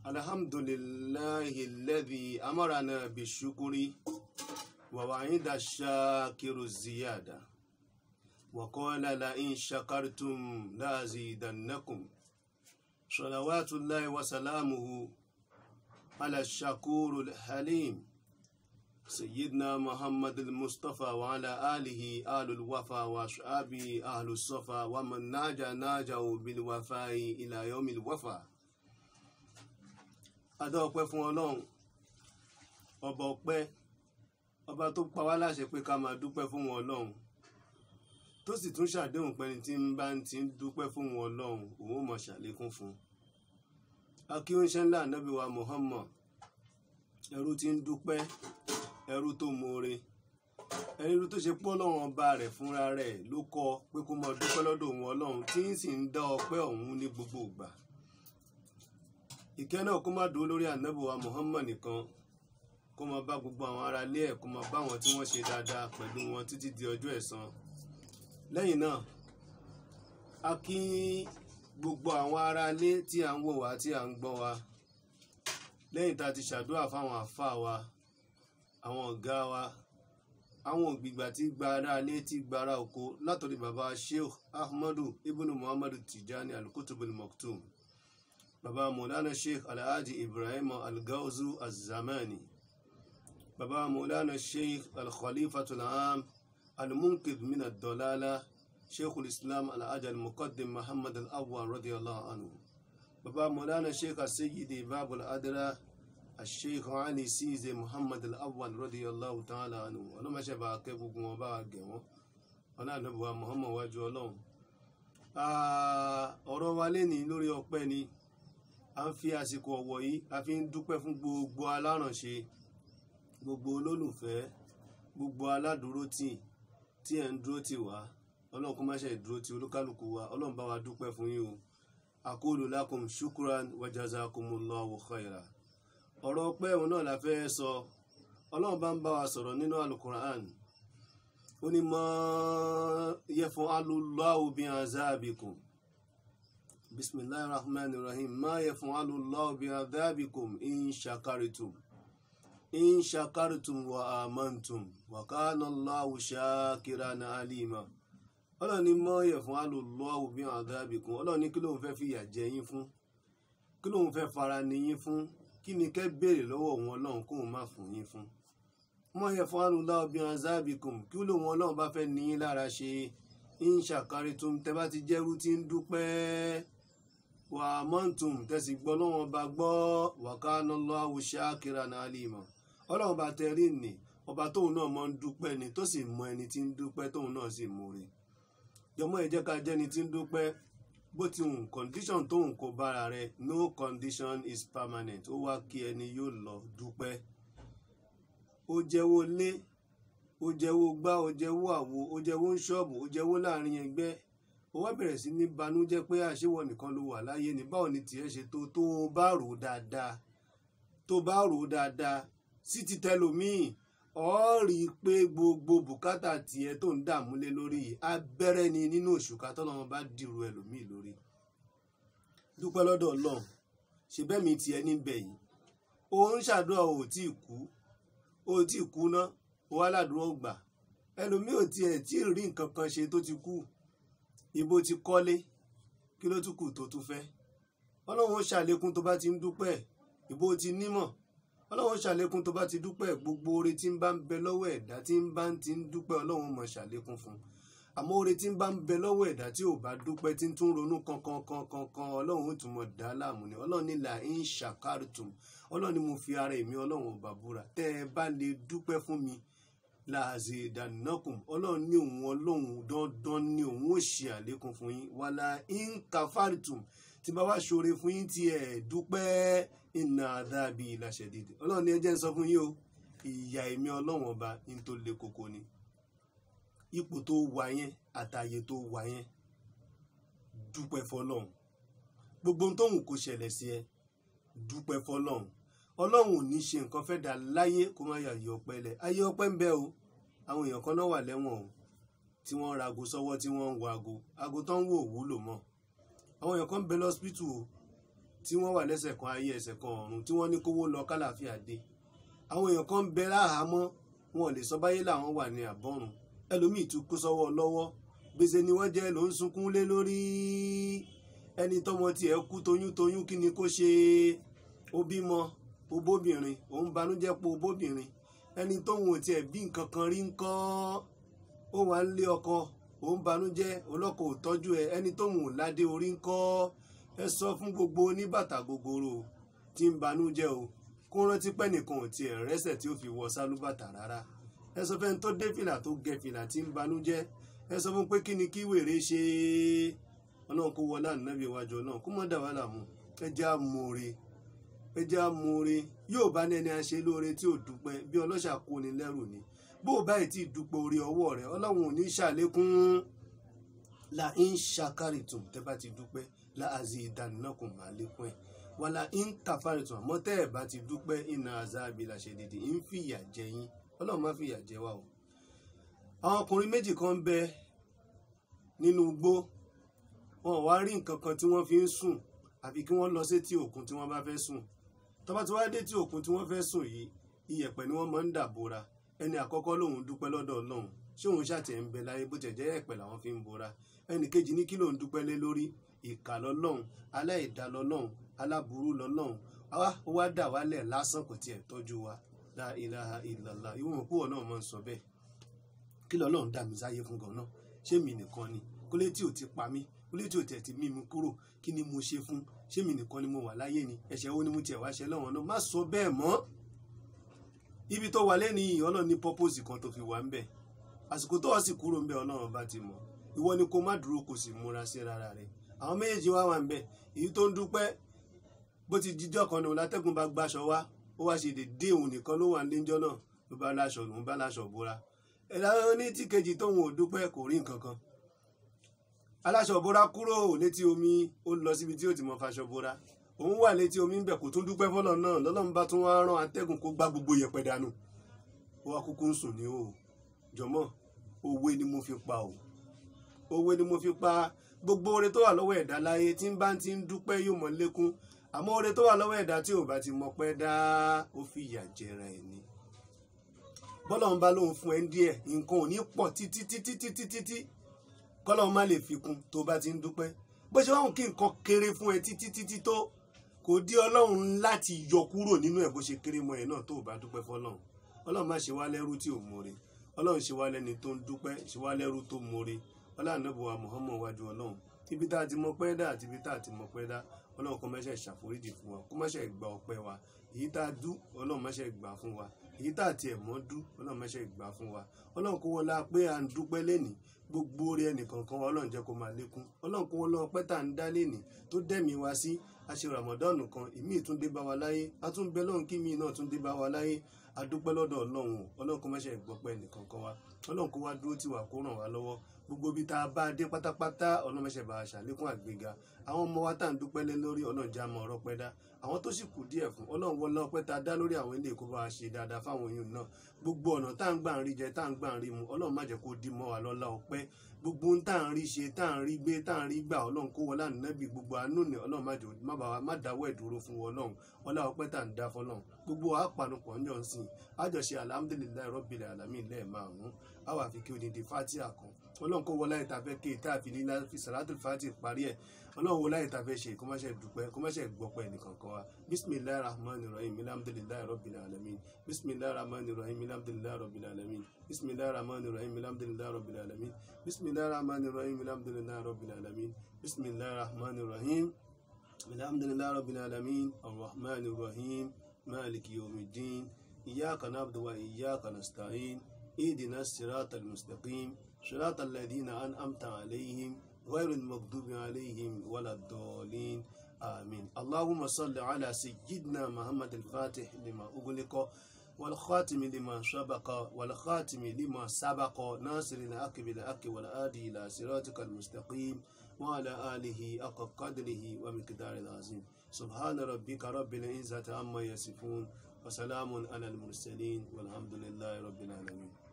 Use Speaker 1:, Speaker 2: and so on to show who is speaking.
Speaker 1: الحمد لله الذي أمرنا بالشكر ووعد الشاكر الزيادة وقال لئن شكرتم لأزيدنكم صلوات الله وسلامه على الشكور الحليم سيدنا محمد المصطفى وعلى آله آل الوفا وأصحابه أهل الصفا ومن ناجوا بالوفاء إلى يوم الوفا. Adá ọpẹ́ fún Ọlọ́run ọba ọpẹ́, ọba tó pa wá láṣẹ pé ká máa dúpẹ́ fún wọn Ọlọ́run, tó sì tún ṣàdéhùn pé ẹni tí ń bá ti ń dúpẹ́ fún wọn Ọlọ́run òun mọ̀ ṣàlékún fún. Akíńṣẹ́ ńlá Ànábì wa Muhammad, ẹrú tí ń dúpẹ́, ẹrú tó mọ̀ọ́re, ẹrú tó ṣe pọ́ Ọlọ́run ọba rẹ̀ fúnra rẹ̀ ló kọ́ pé kó máa dúpẹ́ lọ́dọ̀ òun Ọlọ́run tí ń sì ń dá ọpẹ́ ọ̀hún ní gbogbo ìgbà. Ìkẹ́ náà kó má dúró lórí Ànábì wa Muhammad nìkan, kó máa bá gbogbo àwọn ará ilé ẹ̀, kó máa bá wọn tí wọ́n ṣe dáadáa pẹ̀lú wọn títí di ọjọ́ ẹ̀san. Lẹ́yìn náà, a kí gbogbo àwọn ará ilé tí à ń wò wá tí à ń gbọ́ wa. Lẹ́yìn tá a ti ṣàdúrà fáwọn àfáà wa, àwọn ọ̀gá wa, àwọn ògbìgbà tí gba ará ilé tí gba ará oko látọ̀rí bàbá Sheikh Ahmadu Ibn Muhammadu Tijani Al-Qutb Al-Maktoum, bàbá Maulana Sheikh Alhaji Ibrahim Al-Gawzu Az-Zamani, bàbá Maulana Sheikh Al-Khalifatul Am Al-Munqidh min Ad-Dalala Sheikhul Islam Al-Hajj Al-Muqaddim Muhammad Al-Awwal radiyallahu anhu, bàbá Maulana Sheikh As-Sayyidi Babul Adra Sheikh Ali Size Muhammad Al-Awwal radiyallahu ta'ala anhu. Ọlọ́mọ ṣe bá kẹ́ gbogbo wọn bá gẹ̀ wọ́n ọlá Ànábì wa Muhammad wájú Ọlọ́run. Ọ̀rọ̀ wa lénìí lórí ọpẹ́ ni. A ń fi àsìkò ọ̀wọ̀ yìí a fi ń dúpẹ́ fún gbogbo alárànṣe, gbogbo olólùfẹ́, gbogbo aládùúrótì tí ẹ̀ ń dúró tì wá. Ọlọ́run kó má ṣe dúró tì olúkálùkù wa. Ọlọ́run bá wa dúpẹ́ fún yín o. Aqulu lakum shukran wa jazakumullahu khaira. Ọ̀rọ̀ ọpẹ́ òun náà la fẹ́ sọ. Ọlọ́run bá ń bá wa sọ̀rọ̀ nínú Al-Qur'an. Ó ní ma yaf'alullahu bi'azabikum. Bismillahirrahmanirrahim. Ma yaf'alullahu bi'azabikum in shakartum wa amantum wa kana Allahu shakiran alima. Ọlọ́run ní ma yaf'alullahu bi'azabikum. Ọlọ́run ní kí ló ń fẹ́ fìyà jẹ yín fún? Kí ló ń fẹ́ fara ní yín fún? Kí ni kẹ́ béèrè lọ́wọ́ wọn Ọlọ́run kó má fún yín fún? Ma yaf'alullahu bi'azabikum. Kí ló wọn Ọlọ́run bá fẹ́ ní yín lára ṣe? In shakartum, tẹ́ bá ti jẹ́rú tí ń dúpẹ́, wa amantum, tẹ́sí gbọ́ lọ́wọ́ bá gbọ́, wa kana Allahu shakiran alima. Ọlọ́run bá tẹ̀rí ni ọba tóun náà mọ́ ń dúpẹ́ ni, tó sì mọ ẹni tí ń dúpẹ́ tóun náà sì mọ̀re. Jọmọ́ ẹ jẹ́ ká jẹ́ni tí ń dúpẹ́ bó ti hùn condition tóun kò bára rẹ̀, no condition is permanent. Ó wá kí ẹni yóò lọ dúpẹ́. Ó jẹ́wọ́ lé, ó jẹ́wọ́ gbá, ó jẹ́wọ́ àwo, ó jẹ́wọ́ ṣọ́ọ̀bù, ó jẹ́wọ́ láàrin ẹgbẹ́. Ó wá bẹ̀rẹ̀ sí ní banújẹ́ pé àṣewọ̀ nìkan ló wà láyé ni. Báwo ni tiẹ̀ ṣe tó bá rò dáadáa sí ti tẹlòmíì, ó rí i pé gbogbo bùkátà tiẹ̀ tó ń dààmú lé lórí abẹ́rẹ́ ni nínú òṣùká tọ́lọ́run bá dìrò ẹlòmíì lórí. Dúpẹ́ lọ́dọ̀ Ọlọ́run, ṣe bẹ́ẹ̀ mi tiẹ̀ níbẹ̀ yìí. Ó ń ṣàdúrà ò tí ì kú ná, ó wá ládùúrà ògbà. Ẹlòmíì ò tiẹ̀ tí ì rí nǹkan kan ṣe tó ti kú. Ibo ti kọ́lé, kí ló tún kù tó tún fẹ́? Ọlọ́run ó ṣàlékún tó bá ti ń dúpẹ́. Ibo ti nímọ̀, Ọlọ́run ó ṣàlékún tó bá ti dúpẹ́. Gbogbo oore tí ń bá ń bẹ lọ́wọ́ ẹ̀dá tí ń bá ti ń dúpẹ́, Ọlọ́run mọ̀ ṣàlékún fún un. Àmọ́ oore tí ń bá ń bẹ lọ́wọ́ ẹ̀dá tí ò bá dúpẹ́, tí ń tún ronú kankan, Ọlọ́run ó tún mọ̀ dá láàmú ni. Ọlọ́run ní la in shakartum. Ọlọ́run ní mo fi ara èmi Ọlọ́run ọba búra, tẹ́ ẹ bá lè dúpẹ́ fún mi, la azidannakum. Ọlọ́run ní òun Ọlọ́run dandan ni òun ó ṣe àlékún fún yín. Wala in kafartum, tí bá wá ṣoore fún yín tí ẹ dúpẹ́, inna adhabi lashadid. Ọlọ́run ní ẹ jẹ́ n sọ fún yín o, ìyà èmi Ọlọ́run ọba ní tó le koko ni. Ipò tó wà yẹn àtàyè tó wà yẹn, dúpẹ́ fọ́lọ́run. Gbogbo tó hùn kó ṣẹlẹ̀ sí ẹ, dúpẹ́ fọ́lọ́run. Ọlọ́run ò ní ṣe nǹkan fẹ́ dà láyé kó má yà yọ ọpẹ́ lẹ̀. Ayé ọpẹ́ ń bẹ o. Àwọn èèyàn kan náà wà lẹ́wọ̀n o, tí wọ́n ra ago sọ́wọ́, tí wọ́n ń wo ago tó ń wò wúlò mọ́. Àwọn èèyàn kan ń bẹ lọ́sípítù o, tí wọ́n wà lẹ́sẹ̀ kan ayé ẹsẹ̀ kan ọ̀run tí wọ́n ní kówó lọ kálàáfíà dé. Àwọn èèyàn kan ń bẹ láhàámọ́, wọn ò lè sọ báyé làwọn wà ní àbọ̀run. Ẹlòmíì tún kó sọ́wọ́ lọ́wọ́, gbèsè ni wọ́n jẹ́ ló ń sunkún lé lórí. Ẹni tọ́mọ tiẹ̀ kú toyúntoyún kí ni kó ṣe? Ó bímọ, ó bóbìnrin, ó ń banújẹ́ pé ó bóbìnrin. Ẹni tóun ò tiẹ̀ bí nǹkan kan rí ńkọ́, ó wà ń lé ọkọ, ó ń banújẹ́, ọlọ́kọ ò tọ́jú ẹ. Ẹni tóun ò ládé orí ńkọ́. Ẹ sọ fún gbogbo oníbàtà gogoro tí ń banújẹ́ o, kó rántí pé nìkan ò tiẹ̀ rẹ́sẹ̀ tí ó fi wọ sálúbàtà rárá. Ẹ sọ fẹ́ni tó dé fìlà tó gẹ fìlà tí ń banújẹ́, ẹ sọ fún pé kí ni kí wèrè ṣe? Ọlọ́run kó wọlá ànábì iwájú Ọlọ́run kó má dà wá láàmú. Ẹ jẹ́ àmúre, ẹ jẹ́ àmúre. Yóò bá ní ẹni a ṣe lóore tí ò dúpẹ́ bí ọlọ́ṣà kó ni lẹ́rù ni. Bó o báyìí tí dúpẹ́ orí ọwọ́ rẹ̀, Ọlọ́run ò ní ṣàlékún. La in shakaritum, tẹ́ bá ti dúpẹ́, la azidannakum, máa lékún ẹ̀. Wala in kafaritum, àmọ́ tẹ́ ẹ̀ bá ti dúpẹ́, inna azabi la shadid, ń fìyà jẹ yín. Ọlọ́run má fìyà jẹ wá o. Àwọn ọkùnrin méjì kan ń bẹ nínú igbó, wọn ò wá rí nǹkan kan tí wọ́n fi ń sùn àfi kí wọ́n lọ sétí òkun tí wọ́n bá fẹ́ sùn. Tó bá ti wá dé tí òkun tí wọ́n fẹ́ sùn yìí, iyẹ̀pẹ̀ ni wọ́n máa ń dà bora. Ẹni àkọ́kọ́ lòun dúpẹ́ lọ́dọ̀ Ọlọ́run, ṣé òun ṣàtẹ̀ ń bẹ láyé bó tẹ̀ jẹ́ ẹ̀pẹ̀ làwọn fi ń bora. Ẹnì kejì ní kí lòun dúpẹ́ lé lórí, ìkà lọ́lọ́run, aláìdá lọ́lọ́run, aláburú lọ́lọ́run. Ó wá dà wálẹ̀ lásán, kò tiẹ̀ tọ́jú wa. La ilaha illallah, ìwọ̀n púpọ̀ náà máa ń sọ bẹ́ẹ̀. Kí lọ́lọ́run dá mi sáyé fún gan náà? Ṣé mi nìkan ni? Kólé tí ò ti pa mí, kólé tí ò tẹ̀ ti mí mi kúrò, kí ni mo ṣe fún? Ṣé mi nìkan ni mo wà láyé ni? Ẹ̀ṣẹ̀ wo ni mo tiẹ̀ wá ṣe lọ́wọ́n náà? Má sọ bẹ́ẹ̀ mọ́. Ibi tó wà lẹ́ni yìí, Ọlọ́run ní purpose kan tó fi wà ń bẹ̀. Àsìkò tó wá sì kúrò ń bẹ̀, Ọlọ́run bá ti mọ̀. Ìwọ ni kó má dúró kó sì múra sí rárá rẹ̀. Àwọn méjèèjì wà ń bẹ̀. Èyí tó ń dúpẹ́ bó ti jíjọ́ kan ní látẹ́gùn bá gbáṣọ wá, ó wá ṣe dédé òun nìkan ló wà níjọ́ náà, ló bá láṣọ, lòun bá láṣọ bora. Ẹ̀dá ní tí kejì tóun ò dúpẹ́ kò rí nǹkan kan. Aláṣọ bora kúrò létí omi, ó lọ síbi tí ó ti mọ faṣọ bora. Òun wà létí omi ń bẹ̀, kò tún dúpẹ́ fọ́lọ́ náà. Lọ́lọ́run bá tún wá rán atẹ́gùn kó gbá gbogbo yẹ̀pẹ̀ dànù. Ó wá kúkú ń sùn ní o. Jọ̀mọ́, òwe ni mo fi pa o. Òwe ni mo fi pa. Gbogbo oore tó wà lọ́wọ́ ẹ̀dá láyé tí ń bá ti ń dúpẹ́ yóò mọ lékún. Àmọ́ oore tó wà lọ́wọ́ ẹ̀dá tí ò bá ti mọ pẹ́ dá, ó fi ìyà jẹra ẹ̀ ni. Bọ́lọ́run bá lóun fún ẹ díẹ̀, nǹkan ò ní pọ̀ títí. Kọ́lọ́run má lè fi kún tó bá ti ń dúpẹ́. Bó ṣe wáhùn kí nǹkan kéré fún ẹ títí tó, kò dí Ọlọ́run láti yọ kúrò nínú ẹ̀ bó ṣe kéré mọ́ ẹ náà tó bá dúpẹ́ fọ́lọ́run. Ọlọ́run má ṣe wá lẹ́rú tí ò mọ̀re. Ọlọ́run ṣe wá lẹ́ni tó ń dúpẹ́, ṣe wá lẹ́rú tó mọ̀re. Ọlá Ànábì wa Muhammad wájú Ọlọ́run. Ibi tá a ti mọ pẹ́ dá àti ibi tá a ti mọ pẹ́ dá, Ọlọ́run kó má ṣe ṣàforíjì fún wa, kó má ṣe gba ọpẹ́ wa. Èyí tá a dú, Ọlọ́run má ṣe gbà fún wa. Èyí tá a tiẹ̀ mọ́ dú, Ọlọ́run má ṣe gbà fún wa. Ọlọ́run kó wọlá pé à ń dúpẹ́ lénìí, gbogbo orí ẹnìkankan wa Ọlọ́run jẹ́ kó máa lékún. Ọlọ́run kó wọlá ọpẹ́ tá à ń dá lénìí tó dẹ̀mí wa sí. A ṣe Ramadan kan, ìmí tún dé bá wa láyé, a tún bẹ lọ́run kí mi náà tún dé bá wa láyé. A dúpẹ́ lọ́dọ̀ Ọlọ́run o. Ọlọ́run kó má ṣe gbọ́pẹ́ ẹnìkankan wa. Ọlọ́run kó wá dúró tì wá kó ràn wá lọ́wọ́. Gbogbo bí tá a bá dé pátápátá, Ọlọ́run má ṣe bá a ṣàlékún àgbéga. Àwọn ọmọ wa tá à ń dúpẹ́ lé lórí, Ọlọ́run já mọ́ ọ̀rọ̀ pẹ́ dá. Àwọn tó sì kù díẹ̀ fún, Ọlọ́run wọlá ọpẹ́ tá a dá lórí àwọn ilé kó bá wa ṣe dáadáa fáwọn oyún náà. Gbogbo ọ̀nà tá à ń gbà ń rí jẹ, tá à ń gbà ń rí mu, Ọlọ́run má jẹ́ kó dí mọ́ wa lọ́lá ọpẹ́. Gbogbo ohun tá à ń rí ṣe, tá à ń rí gbé, tá à ń rí gbà, Ọlọ́run kó wọlá Ànábì gbogbo àánú ni Ọlọ́run má dáwọ́ ẹ̀ dúró fún Ọlọ́run. Ọlá ọpẹ́ tá à ń dá fọ́lọ́run. Gbogbo àpanupọ̀ ń jọ ń sìn. Àjọṣe alhamdulillahi rabbil alamin lẹ́ẹ̀márùn-ún. A wà fi kí odidi Fatiha kan. Ọlọ́run kó wọlá ìtafẹ́ kí ìta àfi lílá fi Salatul Fatiha parí ẹ̀. Ọlọ́run wọlá ìtafẹ́ ṣe kó má ṣe dúpẹ́, kó má ṣe gbọ́pẹ́ ẹnìkankan wa. Bismillahir rahmanir rahim, alhamdulillahi rabbil alamin. Bismillahir rahmanir rahim, alhamdulillahi rabbil alamin. Bismillahir rahmanir rahim, alhamdulillahi rabbil alamin. Bismillahir rahmanir rahim, alhamdulillahi rabbil alamin. Bismillahir rahmanir rahim, alhamdulillahi rabbil alamin. Ar-rahmanir rahim, maliki yawmiddin. Iyyaka na'budu wa iyyaka nasta'in. اهدنا الصراط المستقيم صراط الذين أنعمت عليهم غير المغضوب عليهم ولا الضالين آمين. اللهم صل على سيدنا محمد الفاتح لما أغلق والخاتم لما سبق والخاتم لما سبق ناصر الحق بالحق والهادي إلى صراطك المستقيم وعلى آله حق قدره ومقداره العظيم. سبحان ربك رب العزة عما يصفون وسلام على المرسلين والحمد لله رب العالمين.